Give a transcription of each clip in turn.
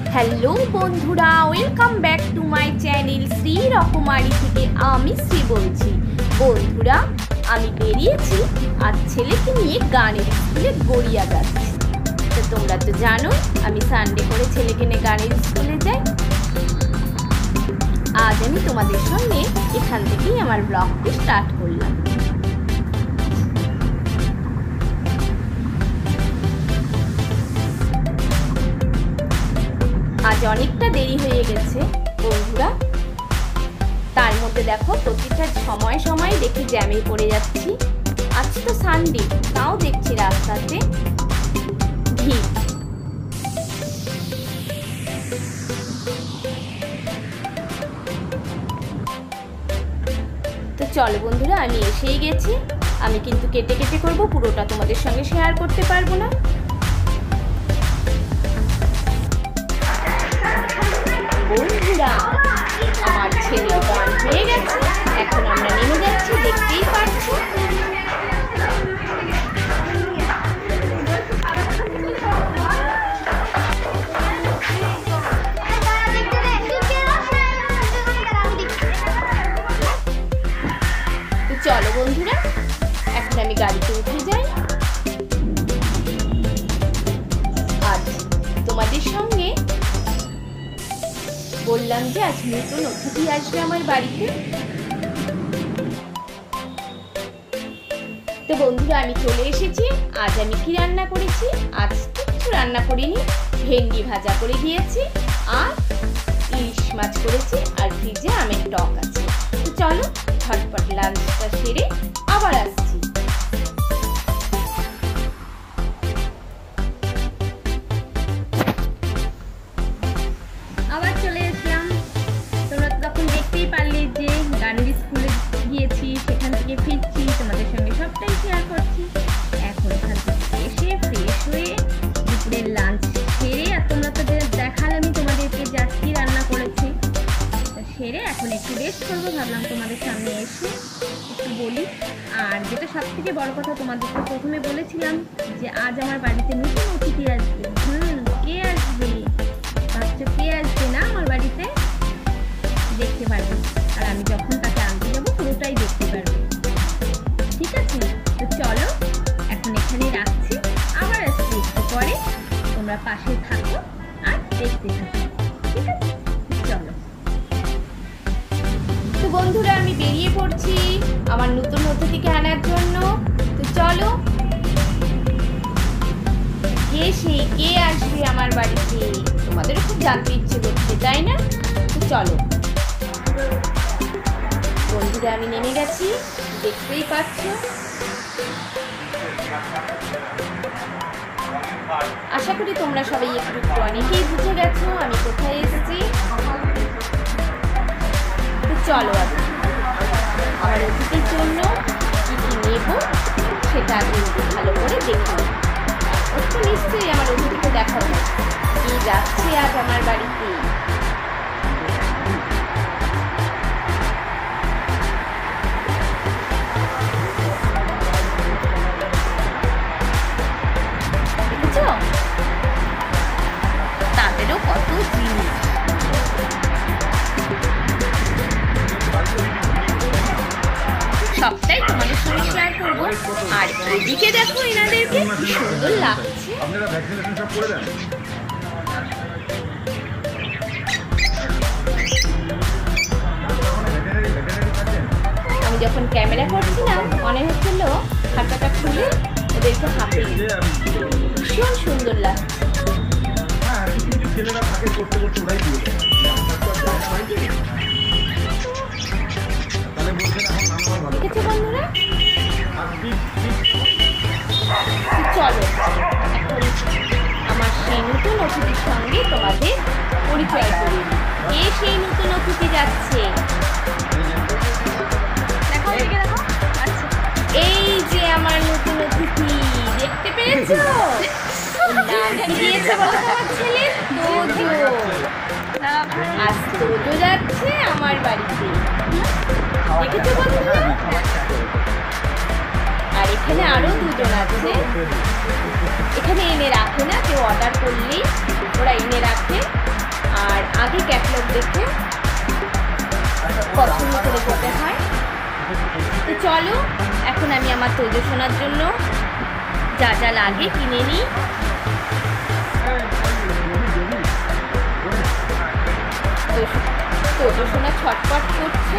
Hello বন্ধুরা, welcome back to my channel Shri Rokomari থেকে আমি শ্রী বলছি। বন্ধুরা, আমি বেরিয়েছি আজ ছেলেকে নিয়ে গানের স্কুলে গড়িয়া যাচ্ছি। তো তোমরা তো জানো আমি সানডে করে ছেলেকে নিয়ে গানের স্কুলে যাই। আজ আমি তোমাদের সঙ্গে এখান থেকেই আমার ব্লগটি স্টার্ট করলাম। আজ অনেকটা দেরি হয়ে গেছে বন্ধুরা, তার মধ্যে দেখো প্রতিটা সময় সময় দেখি জ্যামে পড়ে যাচ্ছি। আজ তো সানডে, তাও দেখছি রাস্তাতে ভিড়। তো চলো বন্ধুরা, আমি এসেই গেছি। আমি কিন্তু কেটে কেটে করবো, পুরোটা তোমাদের সঙ্গে শেয়ার করতে পারবো না। বন্ধুরা, আমার ছেলে গান হয়ে গেছে, এখন আমরা নেমে যাচ্ছি, দেখতেই পাচ্ছি। তো চলো বন্ধুরা, এখন আমি গাড়িতে উঠে যাই। আজ তোমাদের সঙ্গে বললাম যে আজ নতুন অতিথি আসবে আমার বাড়িতে। তো বন্ধুরা, আমি চলে এসেছি। আজ আমি কি রান্না করেছি? আজ কিছু রান্না করিনি, ভেন্ডি ভাজা করে দিয়েছি আর ইলিশ মাছ করেছি, আর ফ্রিজে আমের টক আছে। তো চলো ঝটপট লাঞ্চটা সেরে আবার আসছি। আবার চলে এসলাম। তোমরা তো তখন দেখতেই পারলে যে গানের স্কুলে গিয়েছি, সেখান থেকে ফিরছি, তোমাদের সঙ্গে সবটাই শেয়ার করছি। এখন এখান থেকে এসে ফ্রেশ হয়ে দুপুরের লাঞ্চ সেরে, আর তোমরা তো দেখালামই তোমাদেরকে যে আজকে রান্না করেছি, সেরে এখন একটু রেস্ট করবো। ভাবলাম তোমাদের সামনে এসে একটু বলি। আর যেটা সব থেকে বড় কথা, তোমাদেরকে প্রথমে বলেছিলাম যে আজ আমার বাড়িতে নতুন অতিথি আসবে। কে আসবে ভাবছো? কে আসবে না আমার বাড়িতে? দেখতে পারবে, আর আমি যখন তাকে আনতে যাবো পুরোটাই দেখতে পারবে। ঠিক আছে? তো চলো এখন এখানে রাখছি, আবার আসছি একটু পরে। তোমরা পাশে থাকো আর দেখতে থাকো, ঠিক আছে? চলো। তো বন্ধুরা, আমি বেরিয়ে পড়ছি আমার নতুন অতিথিকে আনার জন্য। তো চলো, কে আসবে আমার বাড়িতে, তোমাদেরও খুব জানতে ইচ্ছে করছে, তাই না? তো চলো বন্ধুরা, আমি নেমে গেছি, দেখতেই পাচ্ছ। আশা করি তোমরা সবাই একটু অনেকেই বুঝে গেছো আমি কোথায় এসেছি। তো চলো আমার অতিথির জন্য কি কি নেব সেটা কিন্তু ভালো করে দেখো। ওর তো নিশ্চয়ই আমার অতিথিকে দেখাবো কি যাচ্ছে আজ আমার বাড়িতে। দেখেছো তাদেরও কত জিনিস। সবটাই তোমাদের সঙ্গে শেয়ার করবো। আর এদিকে দেখো এনাদেরকে কি সুন্দর লাগছে। আমি যখন ক্যামেরা করছিলাম মনে হচ্ছিল খাতাটা খুলে ওদেরকে হাতে ভীষণ সুন্দর লাগছে। দেখেছো বন্ধুরা? চলো এখন আমার সেই নতুন অতিথির সঙ্গে তোমাদের পরিচয় করি। কে সেই নতুন অতিথি যাচ্ছে? এই যে আমার নতুন অতিথি, দেখতে পেরেছো? নাম কি দিয়েছে বলো তোমার ছেলে? তোজো। আজ তোজো যাচ্ছে আমার বাড়িতে, দেখেছো বন্ধুরা? আর এখানে আরো দুজন আছে, এখানে এনে রাখে না, কেউ অর্ডার করলেই ওরা এনে রাখে, আর আগে ক্যাটালগ দেখে পছন্দ করে যেতে হয়। তো চলো এখন আমি আমার তোজো সোনার জন্য যা যা লাগে কিনে নিই। তোজো সোনা ছটপট করছে,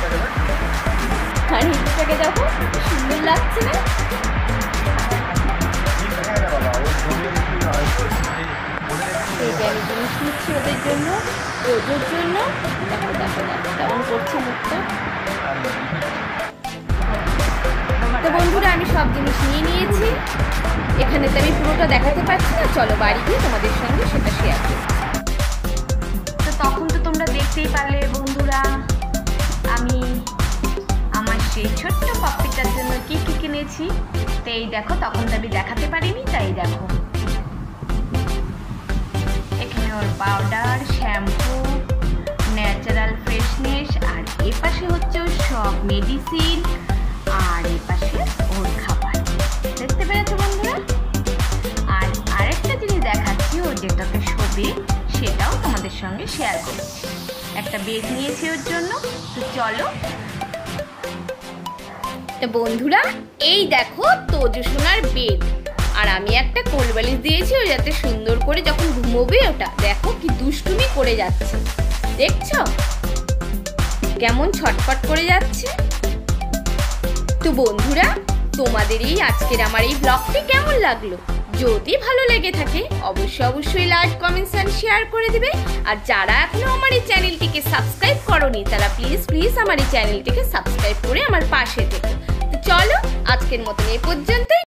আর হিটটাকে দেখো সুন্দর লাগছে না? এইটা আমি জিনিস নিচ্ছি ওদের জন্য, তোজোর জন্য। দেখো দেখো দেখো কেমন করছে মুখটা। তো বন্ধুরা আমি সব জিনিস নিয়ে নিয়েছি, এখানে তো আমি পুরোটা দেখাতে পারছি না, চলো বাড়ি গিয়ে তোমাদের সঙ্গে সেটা শেয়ার করছি। তো তখন তো তোমরা দেখতেই পারলে বন্ধুরা আমি আমার সেই ছোট্ট পাপ্পিটার জন্য কি কি কিনেছি। তো এই দেখো, তখন তো আমি দেখাতে পারিনি, তাই দেখো এখানে ওর পাউডার, শ্যাম্পু, ন্যাচারাল ফ্রেশনেস, আর এপাশে হচ্ছে ওর সব মেডিসিন, আর এপাশে ওর খাবার। দেখতে পেরেছো বন্ধুরা? আর আরেকটা জিনিস দেখাচ্ছি, ও যেটাতে শোবে সেটাও তোমাদের সঙ্গে শেয়ার করছি। একটা বেড নিয়েছি ওর জন্য। তো চলো। তো বন্ধুরা এই দেখো তোজো সোনার বেড, আর আমি একটা কোলবালিশ দিয়েছি ও যাতে সুন্দর করে যখন ঘুমোবে, ওটা দেখো কি দুষ্টুমি করে যাচ্ছে, দেখছো কেমন ছটফট করে যাচ্ছে। তো বন্ধুরা তোমাদের এই আজকের আমার এই ব্লগটি কেমন লাগলো? যদি ভালো লেগে থাকে অবশ্যই লাইক, কমেন্টস এন্ড শেয়ার করে দিবে। আর যারা এখনো আমার এই চ্যানেলটিকে সাবস্ক্রাইব করোনি তারা প্লিজ আমার এই চ্যানেলটিকে সাবস্ক্রাইব করে আমার পাশে থেকো। তো চলো আজকের মতন এই পর্যন্তই।